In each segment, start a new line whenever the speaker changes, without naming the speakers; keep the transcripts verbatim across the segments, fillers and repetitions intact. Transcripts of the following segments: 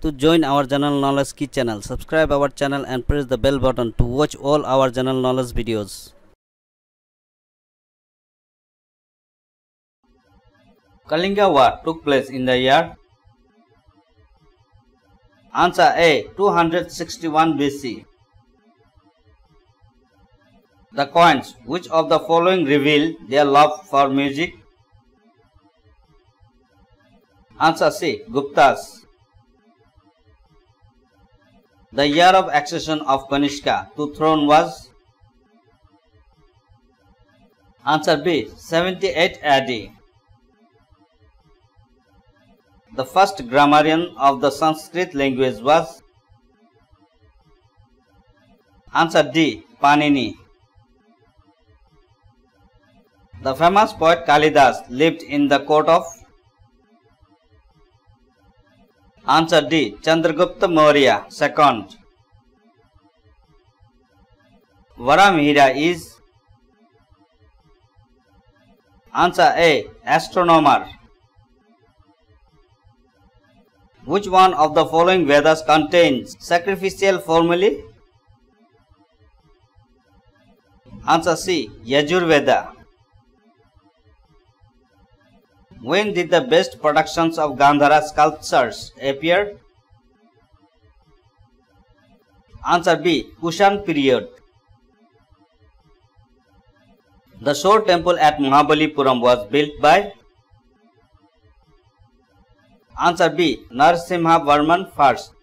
to join our general knowledge key channel. Subscribe our channel and press the bell button to watch all our general knowledge videos. Kalinga War took place in the year. Answer A. two hundred sixty-one B C. The coins, which of the following reveal their love for music? Answer C. Guptas. The year of accession of Kanishka to throne was? Answer B. seventy-eight A D. The first grammarian of the Sanskrit language was? Answer D. Panini. The famous poet Kalidasa lived in the court of? Answer D. Chandragupta Maurya second. Varahamihira is? Answer A. Astronomer. Which one of the following Vedas contains sacrificial formulae? Answer C. Yajurveda. When did the best productions of Gandhara sculptures appear? Answer B. Kushan period. The shore temple at Mahabalipuram was built by? Answer B. Narasimhavarman first.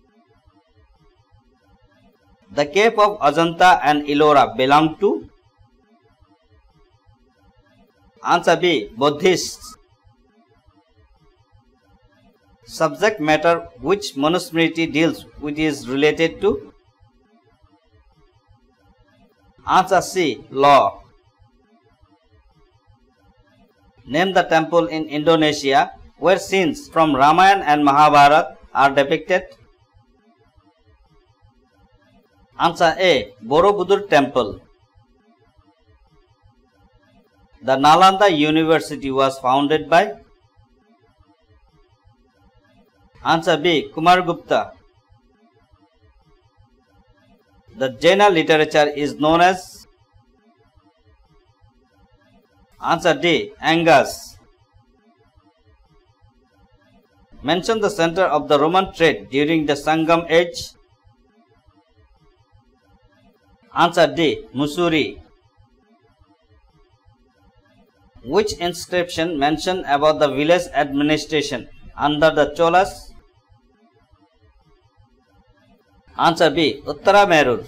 The cave of Ajanta and Ellora belong to? Answer B. Buddhists. Subject matter which Manu Smriti deals with is related to? Answer C. Law. Name the temple in Indonesia where scenes from Ramayana and Mahabharatha are depicted. Answer A. Borobudur Temple. The Nalanda University was founded by? Answer B. Kumargupta. The Jaina literature is known as? Answer D. Angas. Mention the center of the Roman trade during the Sangam age. Answer D. Mussoorie. Which inscription mention about the village administration under the Cholas? Answer B. Uttara Merur.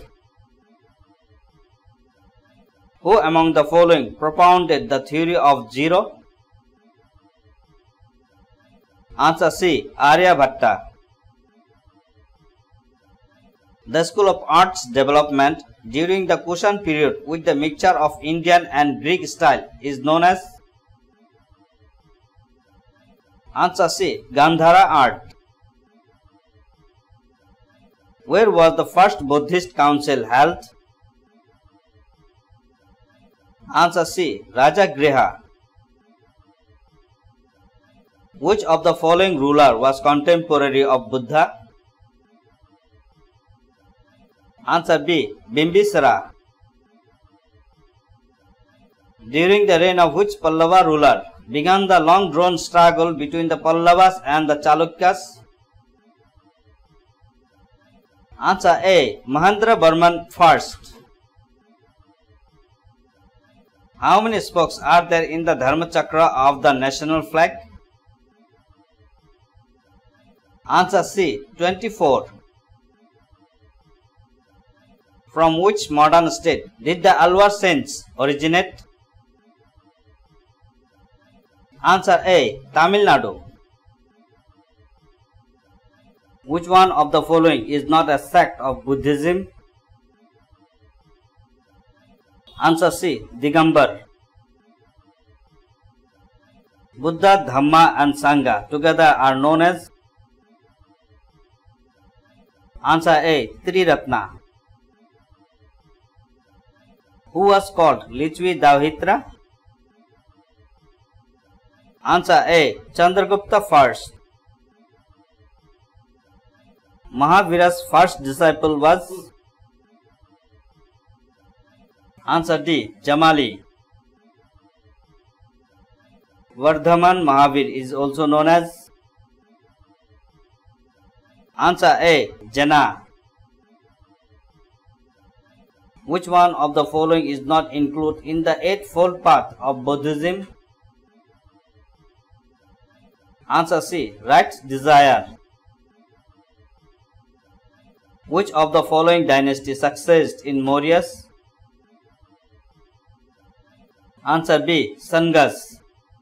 Who among the following propounded the theory of zero? Answer C. Aryabhatta. The school of arts development during the Kushan period with the mixture of Indian and Greek style is known as? Answer C. Gandhara art. Where was the first Buddhist council held? Answer C. Rajagriha. Which of the following ruler was contemporary of Buddha? Answer B. Bimbisara. During the reign of which Pallava ruler began the long-drawn struggle between the Pallavas and the Chalukyas? Answer A. Mahendra Burman first. How many spokes are there in the Dharma Chakra of the national flag? Answer C. twenty-four. From which modern state did the Alwar saints originate? Answer A. Tamil Nadu. Which one of the following is not a sect of Buddhism? Answer C. Digambar. Buddha, Dhamma and Sangha together are known as? Answer A. Triratna. Who was called Lichvi Davhitra? Answer A. Chandragupta first. Mahavira's first disciple was? Answer D. Jamali. Vardhaman Mahavir is also known as? Answer A. Jana. Which one of the following is not included in the Eightfold Path of Buddhism? Answer C. Right desire. Which of the following dynasty succeeded in Mauryas? Answer B. Sangas.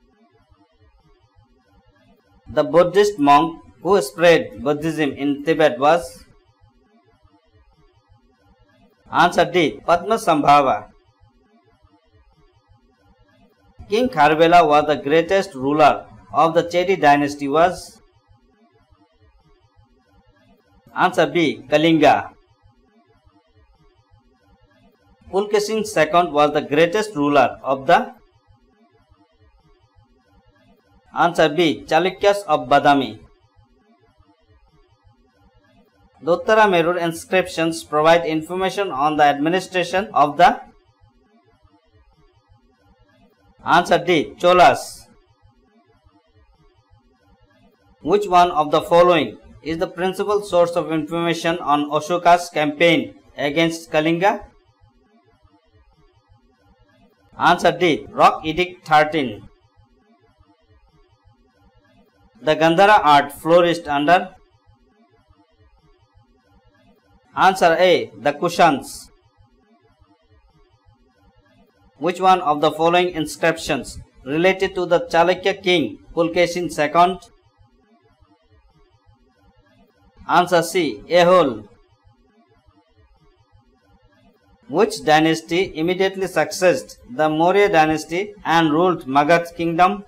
The Buddhist monk who spread Buddhism in Tibet was? Answer D. Padmasambhava. King Kharvela was the greatest ruler of the Chedi dynasty was? Answer B. Kalinga. Pulkesin the Second was the greatest ruler of the? Answer B. Chalukyas of Badami. The Uttara Merur inscriptions provide information on the administration of the? Answer D. Cholas. Which one of the following is the principal source of information on Ashoka's campaign against Kalinga? Answer D. Rock Edict thirteen. The Gandhara art flourished under? Answer A. The Kushans. Which one of the following inscriptions related to the Chalukya king Pulkesin the Second? Answer C. Ehol. Which dynasty immediately succeeded the Maurya dynasty and ruled Magadh kingdom?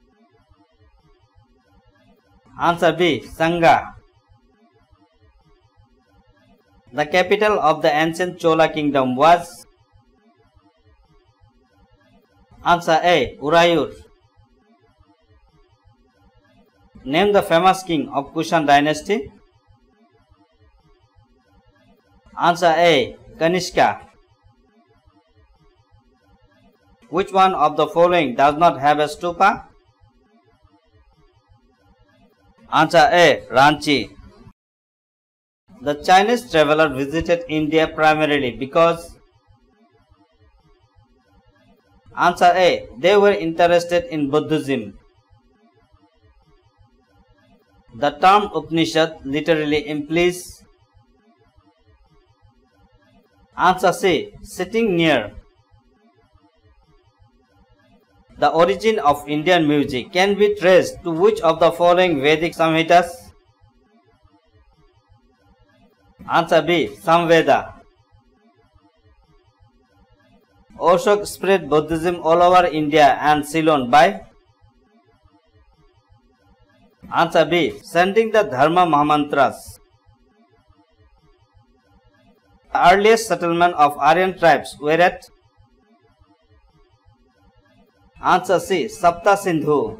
Answer B. Sanga. The capital of the ancient Chola kingdom was? Answer A. Urayur. Name the famous king of Kushan dynasty. Answer A. Kanishka. Which one of the following does not have a stupa? Answer A. Ranchi. The Chinese traveler visited India primarily because? Answer A. They were interested in Buddhism. The term Upanishad literally implies? Answer C. Sitting near. The origin of Indian music can be traced to which of the following Vedic Samhitas? Answer B. Samveda. Ashok spread Buddhism all over India and Ceylon by? Answer B. Sending the Dharma Mahamantras. The earliest settlement of Aryan tribes were at? Answer C. Sapta Sindhu.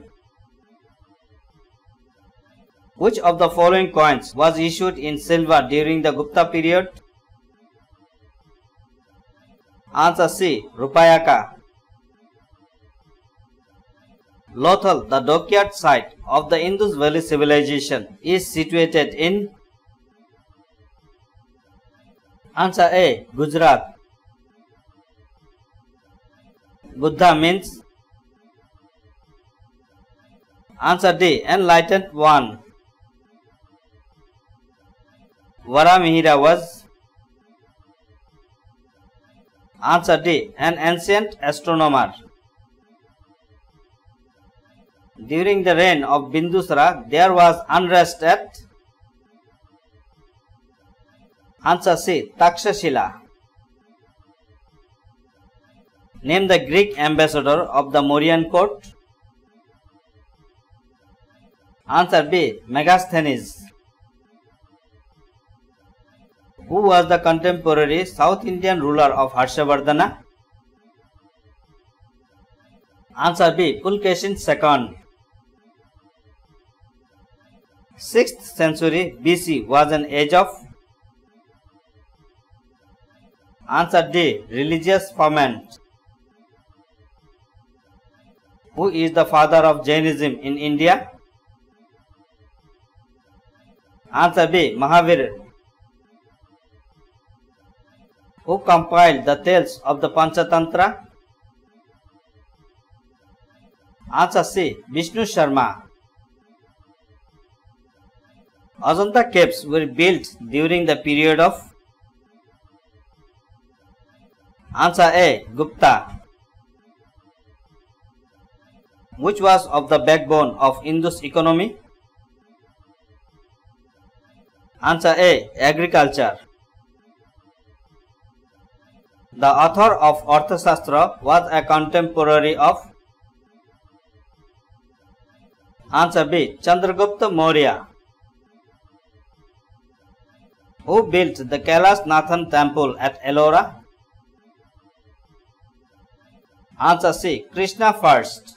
Which of the following coins was issued in silver during the Gupta period? Answer C. Rupayaka. Lothal, the dockyard site of the Indus Valley civilization, is situated in? Answer A. Gujarat. Buddha means? Answer D. Enlightened one. Varahamihira was? Answer D. An ancient astronomer. During the reign of Bindusara, there was unrest at? Answer C. Takshashila. Name the Greek ambassador of the Mauryan court. Answer B. Megasthenes. Who was the contemporary South Indian ruler of Harshavardhana? Answer B. Pulkesin the Second. sixth century B C was an age of. Answer D. Religious ferment. Who is the father of Jainism in India? Answer B. Mahavir. Who compiled the tales of the Panchatantra? Answer C. Vishnu Sharma. Ajanta caves were built during the period of. Answer A. Gupta. Which was of the backbone of Indus economy? Answer A. Agriculture. The author of Arthashastra was a contemporary of. Answer B. Chandragupta Maurya. Who built the Kailash Nathan temple at Ellora? Answer C. Krishna first.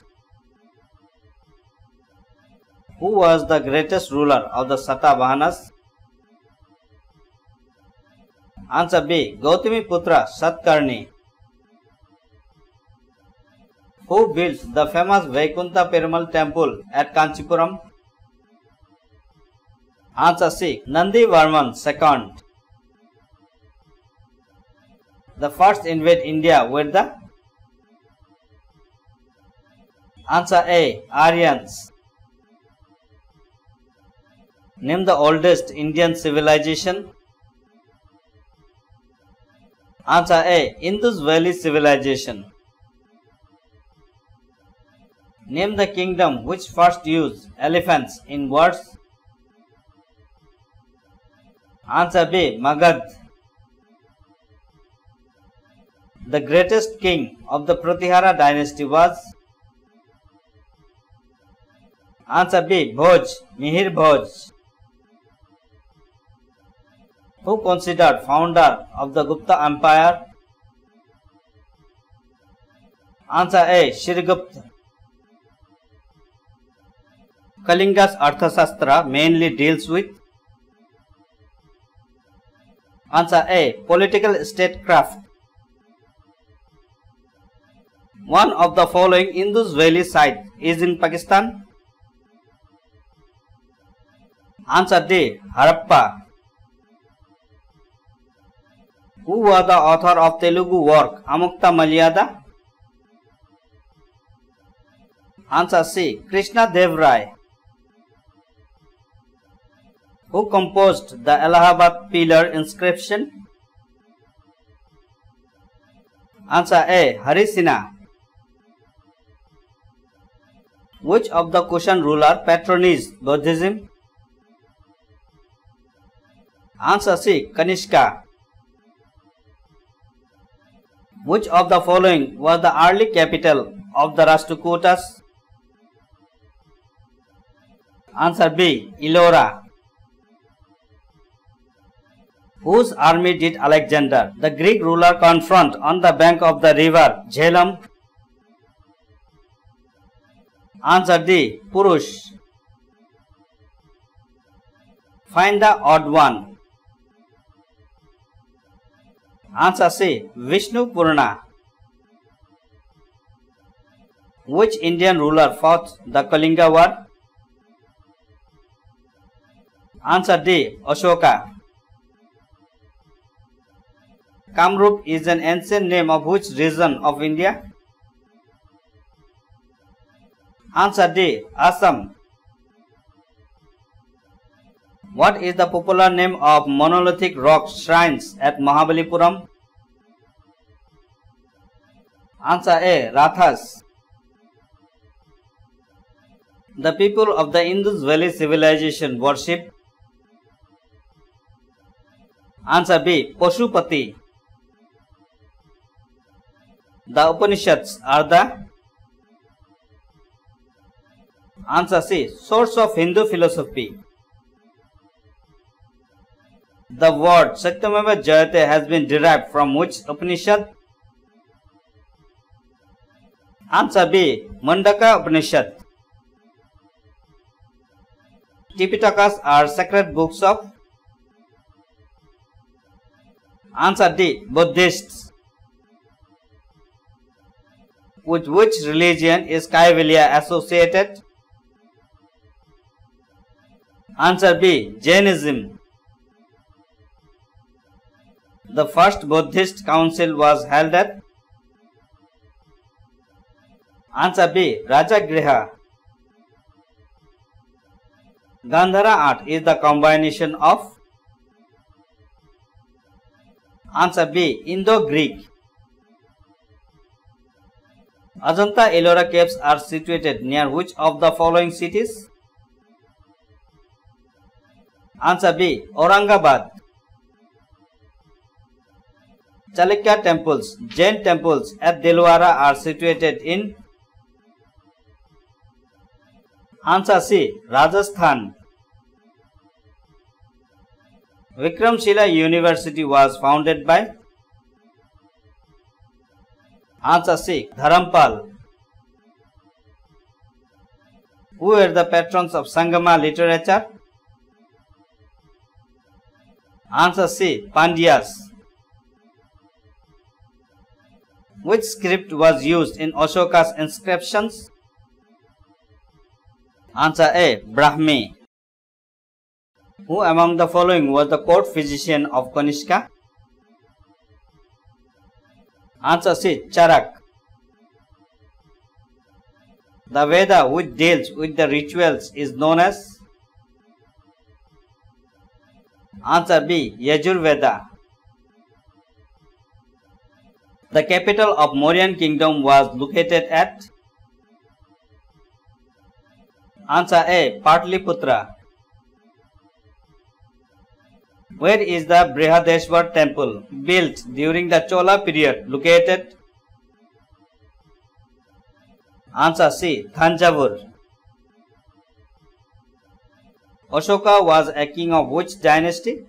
Who was the greatest ruler of the Satavahanas? Answer B. Gautami Putra Satkarni. Who built the famous Vaikunta Perumal temple at Kanchipuram? Answer C. Nandi Varman the second. The first invade India were the. Answer A. Aryans. Name the oldest Indian civilization. Answer A. Indus Valley Civilization. Name the kingdom which first used elephants in wars. Answer B. Magad. The greatest king of the Pratihara dynasty was. Answer B. Bhoj, Mihir Bhoj. Who considered founder of the Gupta Empire? Answer A. Shrigupta. Kalinga's Arthashastra mainly deals with. Answer A. Political statecraft. One of the following Indus Valley site is in Pakistan. Answer D. Harappa. Who was the author of Telugu work Amukta Malyada? Answer C. Krishna Dev Rai. Who composed the Allahabad pillar inscription? Answer A. Harisina. Which of the Kushan ruler patronized Buddhism? Answer C. Kanishka. Which of the following was the early capital of the Rashtrakutas? Answer B. Ellora. Whose army did Alexander, the Greek ruler, confront on the bank of the river Jhelum? Answer D. Purush. Find the odd one. Answer C. Vishnu Purna. Which Indian ruler fought the Kalinga war? Answer D. Ashoka. Kamrup is an ancient name of which region of India? Answer D. Assam. What is the popular name of monolithic rock shrines at Mahabalipuram? Answer A. Rathas. The people of the Indus Valley civilization worship. Answer B. Pashupati. The Upanishads are the. Answer C. Source of Hindu philosophy. The word Satyameva Jayate has been derived from which Upanishad? Answer B. Mandaka Upanishad. Tipitakas are sacred books of? Answer D. Buddhists. With which religion is Kaivalya associated? Answer B. Jainism. The first Buddhist council was held at? Answer B. Rajagriha. Gandhara art is the combination of? Answer B. Indo-Greek. Ajanta Ellora caves are situated near which of the following cities? Answer B. Aurangabad. Chalukya temples, Jain temples at Dilwara are situated in? Answer C. Rajasthan. Vikramshila University was founded by? Answer C. Dharampal. Who were the patrons of Sangama literature? Answer C. Pandyas. Which script was used in Ashoka's inscriptions? Answer A. Brahmi. Who among the following was the court physician of Kanishka? Answer C. Charak. The Veda which deals with the rituals is known as? Answer B. Yajurveda. The capital of Mauryan kingdom was located at? Answer A. Patliputra. Where is the Brihadeshwar temple built during the Chola period located? Answer C. Thanjavur. Ashoka was a king of which dynasty?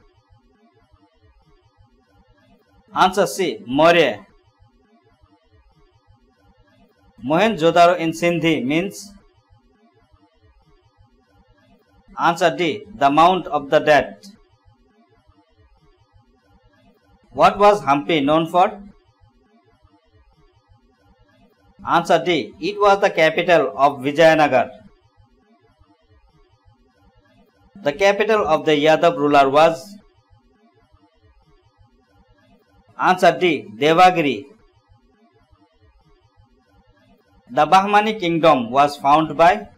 Answer C. Maurya. Mohenjo-daro in Sindhi means? Answer D. The Mount of the Dead. What was Hampi known for? Answer D. It was the capital of Vijayanagar. The capital of the Yadav ruler was? Answer D. Devagiri. The Bahmani kingdom was founded by?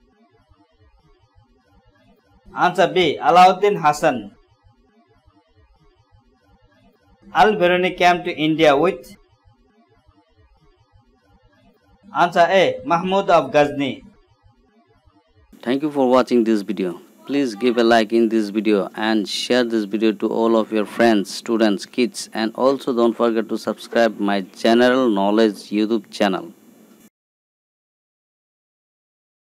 Answer B. Alauddin Hassan. Al-Biruni came to India with? Answer A. Mahmud of Ghazni.
Thank you for watching this video. Please give a like in this video and share this video to all of your friends, students, kids, and also don't forget to subscribe my general knowledge YouTube channel.